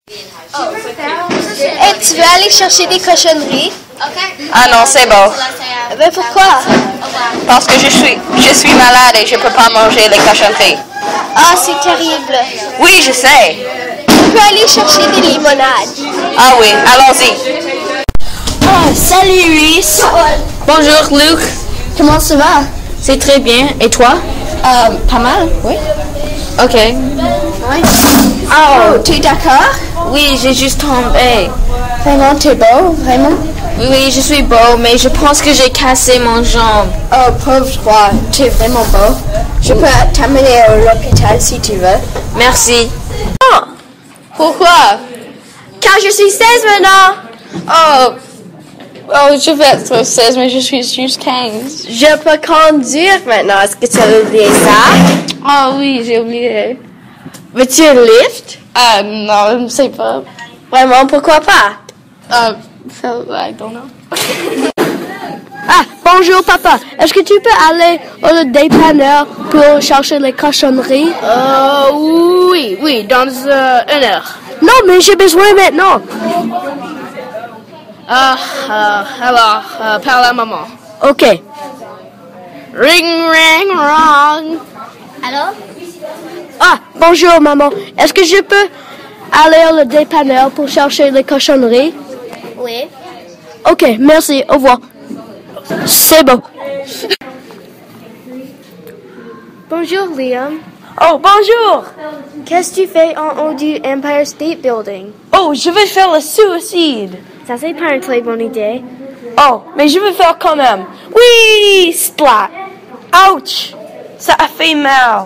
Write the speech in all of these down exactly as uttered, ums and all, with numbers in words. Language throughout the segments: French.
Et tu veux aller chercher des cochonneries? Ah non, c'est beau. Ben pourquoi? Parce que je suis, je suis malade et je peux pas manger les cochonneries. Ah, c'est terrible. Oui, je sais. Tu peux aller chercher des limonades. Ah oui, allons-y. Oh, salut Reese. Bonjour Luke. Comment ça va? C'est très bien. Et toi? Euh, pas mal, oui. Ok. Oui. Oh, tu es d'accord? Oui, j'ai juste tombé. Vraiment, t'es beau, vraiment? Oui, oui, je suis beau, mais je pense que j'ai cassé mon jambe. Oh, pauvre toi, tu es vraiment beau. Je peux t'amener à l'hôpital si tu veux. Merci. Oh, pourquoi? Car je suis seize maintenant. Oh, oh, je vais être seize, mais je suis juste quinze. Je peux conduire maintenant. Est-ce que tu as oublié ça? Oh oui, j'ai oublié. Veux-tu un lift? Ah non, je ne sais pas. Vraiment, pourquoi pas? Uh, so, I don't know. Ah, bonjour papa. Est-ce que tu peux aller au dépanneur pour chercher les cochonneries? Euh, oui, oui, dans euh, une heure. Non, mais j'ai besoin maintenant. Ah, euh, alors, euh, parle à maman. Ok. Ring, ring, wrong. Allô? Ah, bonjour maman. Est-ce que je peux aller au dépanneur pour chercher les cochonneries? Oui. Ok, merci. Au revoir. C'est bon. Bonjour Liam. Oh, bonjour! Qu'est-ce que tu fais en haut du Empire State Building? Oh, je vais faire le suicide. Ça, c'est pas une très bonne idée. Oh, mais je vais faire quand même. Oui, splat. Ouch! Ça a fait mal.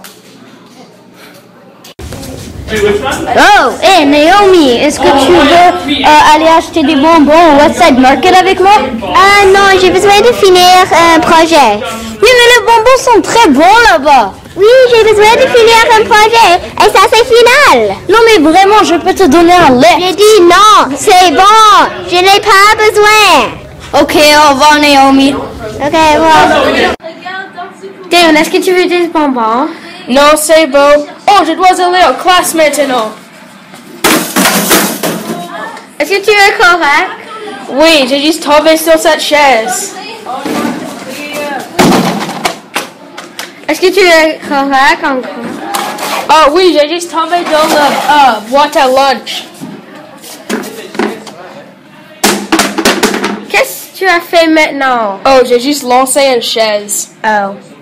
Oh, hé Naomi, est-ce que tu veux euh, aller acheter des bonbons au Westside Market avec moi? Ah non, j'ai besoin de finir un projet. Oui, mais les bonbons sont très bons là-bas. Oui, j'ai besoin de finir un projet. Et ça, c'est final. Non, mais vraiment, je peux te donner un lait. J'ai dit non, c'est bon. Je n'ai pas besoin. Ok, au revoir Naomi. Ok, bon. Dan, est-ce que tu veux des bonbons? Non, c'est beau. Oh, je dois aller en classe maintenant. Est-ce que tu es correct? Oui, j'ai juste tombé sur cette chaise. Est-ce que tu es correct encore? Oh oui, j'ai juste tombé dans la euh, boîte à lunch. Qu'est-ce que tu as fait maintenant? Oh, j'ai juste lancé une chaise. Oh.